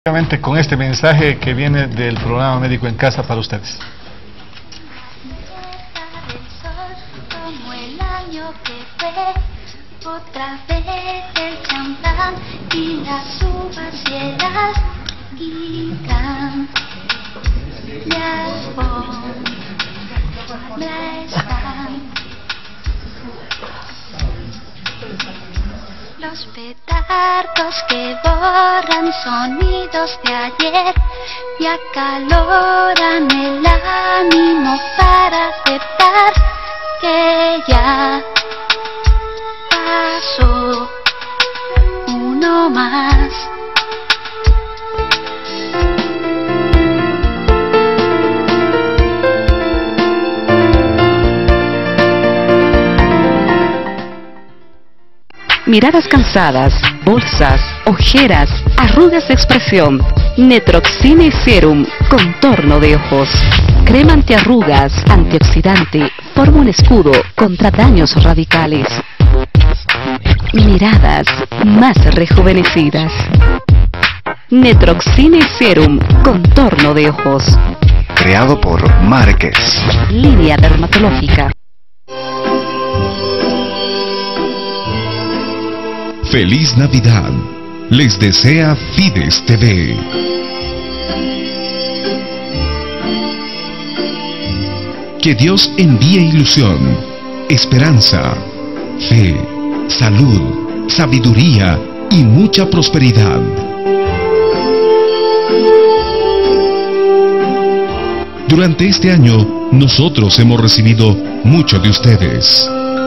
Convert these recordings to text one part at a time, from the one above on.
Con este mensaje que viene del programa Médico en Casa para ustedes. Como el año que fue, otra vez el champán y las uvas ciegas quitan mi alfombra están los petardos que borran sonidos de ayer y acaloran el ánimo para aceptar que ya pasó uno más. Miradas cansadas, bolsas, ojeras, arrugas de expresión. Netroxine Serum, contorno de ojos. Crema antiarrugas, antioxidante, forma un escudo contra daños radicales. Miradas más rejuvenecidas. Netroxine Serum, contorno de ojos. Creado por Márquez. Línea dermatológica. ¡Feliz Navidad! Les desea Fides TV. Que Dios envíe ilusión, esperanza, fe, salud, sabiduría y mucha prosperidad. Durante este año, nosotros hemos recibido mucho de ustedes.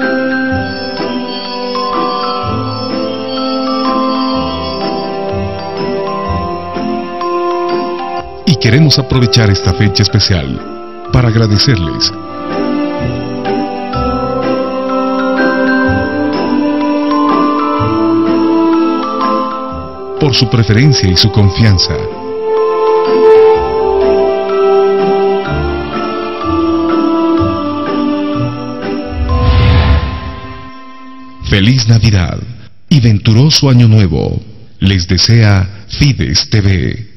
Y queremos aprovechar esta fecha especial para agradecerles por su preferencia y su confianza. Feliz Navidad y venturoso Año Nuevo. Les desea Fides TV.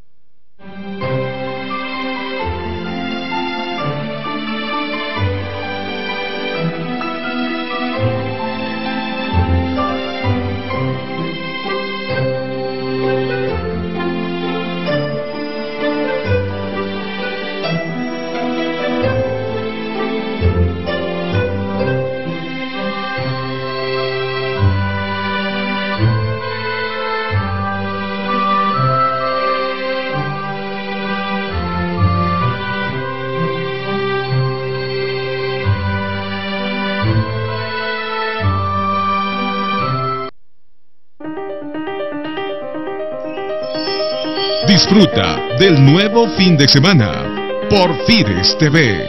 Disfruta del nuevo fin de semana por Fides TV.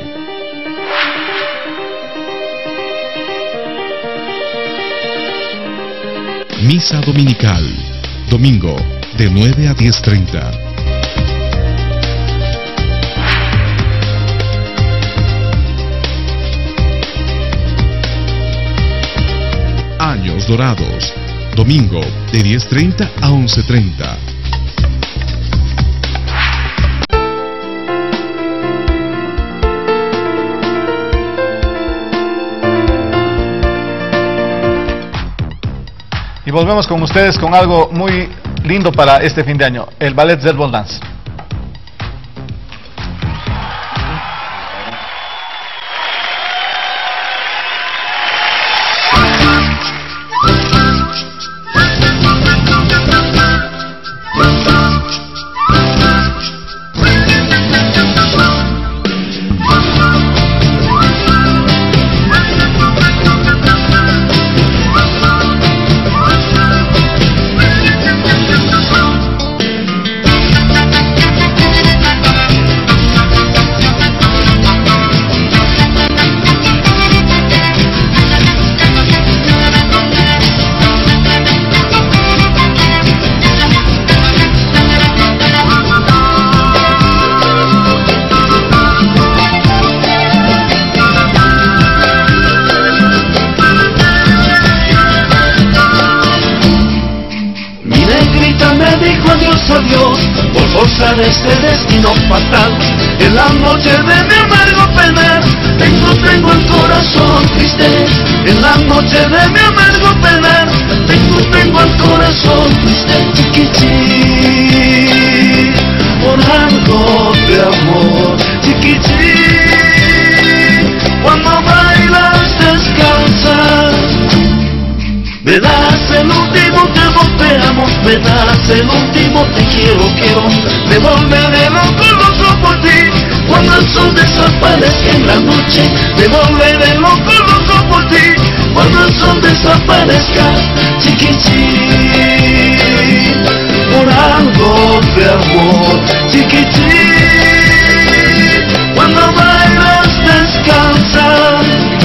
Misa dominical, domingo de 9 a 10:30. Años Dorados, domingo de 10:30 a 11:30. Y volvemos con ustedes con algo muy lindo para este fin de año, el Ballet Zerbol Dance. por forza de este destino fatal. En la noche de mi amargo penar, tengo el corazón triste. En la noche de mi amargo penar, tengo el corazón triste. Chiquichi, por algo de amor. Chiquichi, cuando bailas descansas. Me das el último tiempo, te amo. Me das el último, te quiero. Me volveré loco por ti. Cuando el sol desaparezca en la noche, me volveré loco por ti. Cuando el sol desaparezca, chiquichi, por algo de amor. Chiquichi, cuando bailas descansas.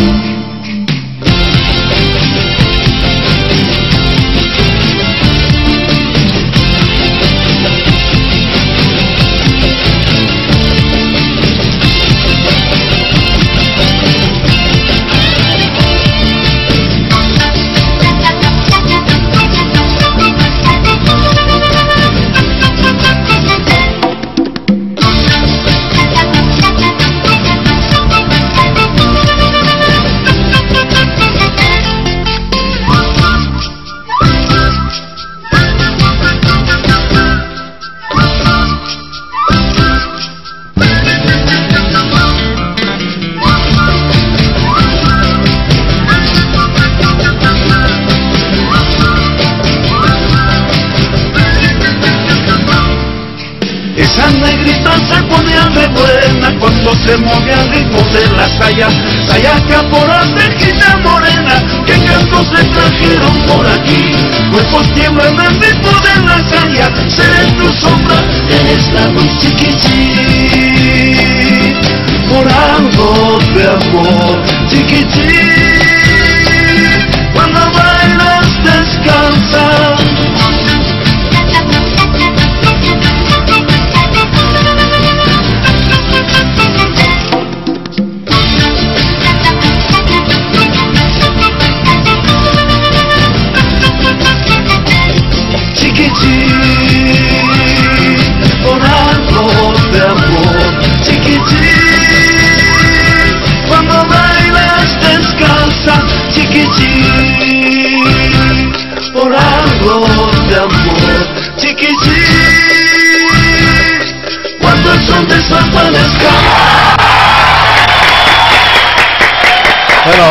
Esa negrita se ponía re buena cuando se movía al ritmo de la saya. Sayaca por andejita morena, que cantos se trajeron por aquí. Cuerpos tiemblan al ritmo de la saya. Seré tu sombra en esta luz, chiquichi, por algo de amor. Chiquichi, cuando bailas descansa. Chiquichi, por algo de amor. Chiquichi, cuando bailas descansa. Chiquichi, por algo de amor. Chiquichi, cuando el sol desaparezca. Bueno,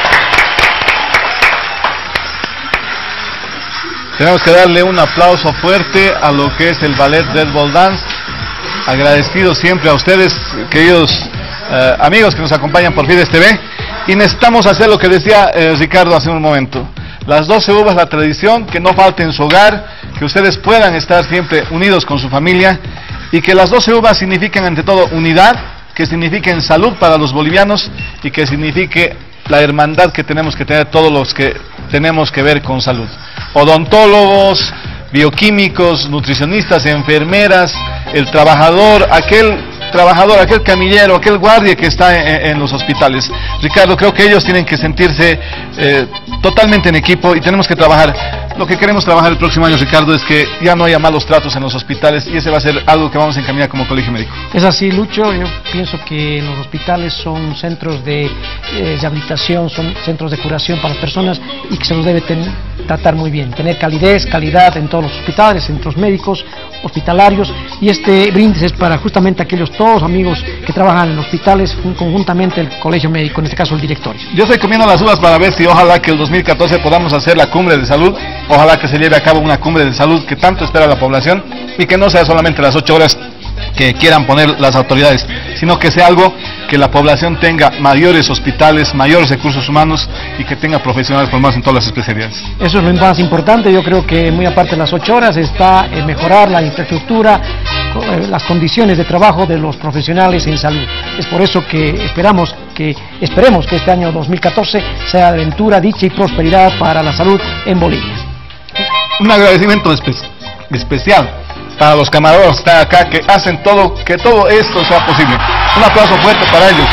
tenemos que darle un aplauso fuerte a lo que es el ballet Red Ball Dance. Agradecido siempre a ustedes, queridos amigos que nos acompañan por Fides TV. Y necesitamos hacer lo que decía Ricardo hace un momento. Las 12 uvas, la tradición, que no falte en su hogar, que ustedes puedan estar siempre unidos con su familia y que las 12 uvas signifiquen ante todo unidad, que signifiquen salud para los bolivianos y que signifique la hermandad que tenemos que tener todos los que tenemos que ver con salud. Odontólogos, bioquímicos, nutricionistas, enfermeras, el trabajador, aquel camillero, aquel guardia que está en los hospitales. Ricardo, creo que ellos tienen que sentirse totalmente en equipo y tenemos que trabajar. Lo que queremos trabajar el próximo año, Ricardo, es que ya no haya malos tratos en los hospitales y ese va a ser algo que vamos a encaminar como Colegio Médico. Es así, Lucho. Yo pienso que los hospitales son centros de rehabilitación, son centros de curación para las personas y que se los debe tratar muy bien, tener calidad en todos los hospitales, centros médicos, hospitalarios, y este brindis es para justamente aquellos todos amigos que trabajan en hospitales, conjuntamente el Colegio Médico, en este caso el directorio. Yo estoy comiendo las uvas para ver si ojalá que el 2014 podamos hacer la cumbre de salud, ojalá que se lleve a cabo una cumbre de salud que tanto espera la población y que no sea solamente las 8 horas que quieran poner las autoridades, sino que sea algo que la población tenga mayores hospitales, mayores recursos humanos y que tenga profesionales formados en todas las especialidades. Eso es lo más importante. Yo creo que muy aparte de las 8 horas está mejorar la infraestructura, las condiciones de trabajo de los profesionales en salud. Es por eso que esperemos que este año 2014 sea de aventura, dicha y prosperidad para la salud en Bolivia. Un agradecimiento especial para los camarógrafos que están acá, que hacen que todo esto sea posible. Un aplauso fuerte para ellos.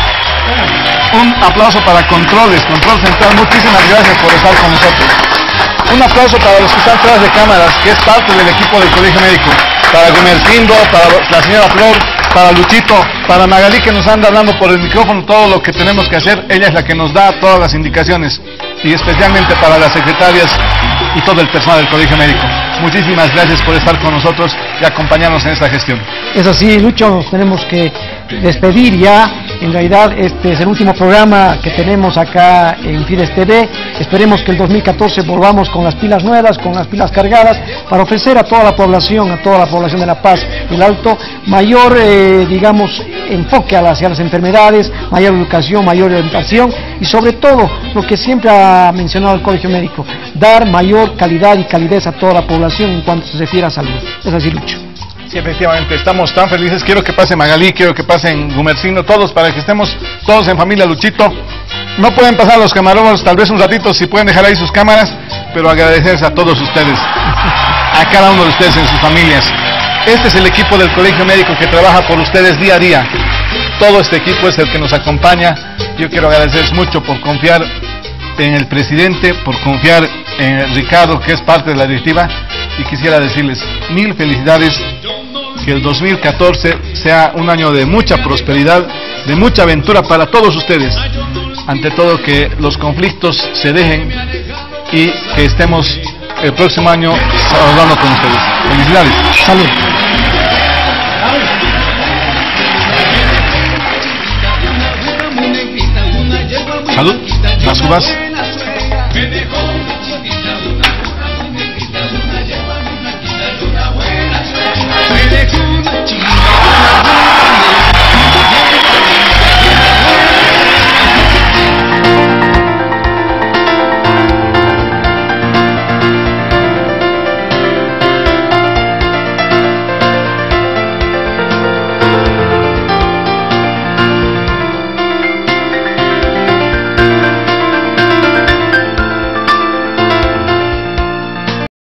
Un aplauso para Control Central. Muchísimas gracias por estar con nosotros. Un aplauso para los que están detrás de cámaras, que es parte del equipo del Colegio Médico. para Gumercindo, para la señora Flor, para Luchito, para Magalí, que nos anda hablando por el micrófono todo lo que tenemos que hacer. Ella es la que nos da todas las indicaciones, y especialmente para las secretarias y todo el personal del Colegio Médico. Muchísimas gracias por estar con nosotros y acompañarnos en esta gestión. Es así, Lucho, nos tenemos que despedir ya. En realidad este es el último programa que tenemos acá en Fides TV. Esperemos que el 2014 volvamos con las pilas nuevas, con las pilas cargadas, para ofrecer a toda la población de La Paz y el Alto, mayor, digamos, enfoque hacia las enfermedades, mayor educación, mayor orientación y sobre todo, lo que siempre ha mencionado el Colegio Médico, dar mayor calidad y calidez a toda la población en cuanto se refiere a salud. Es así, Lucho. Sí, efectivamente, estamos tan felices. Quiero que pase Magalí, quiero que pasen Gumercindo, todos, para que estemos todos en familia. Luchito, no pueden pasar los camarógrafos, tal vez un ratito, si pueden dejar ahí sus cámaras, pero agradecerles a todos ustedes, a cada uno de ustedes en sus familias. Este es el equipo del Colegio Médico que trabaja por ustedes día a día. Todo este equipo es el que nos acompaña. Yo quiero agradecerles mucho por confiar en el presidente, por confiar en Ricardo, que es parte de la directiva, y quisiera decirles mil felicidades, que el 2014 sea un año de mucha prosperidad, de mucha aventura para todos ustedes. Ante todo, que los conflictos se dejen y que estemos el próximo año hablando con ustedes. Felicidades. Salud. Salud. Las uvas.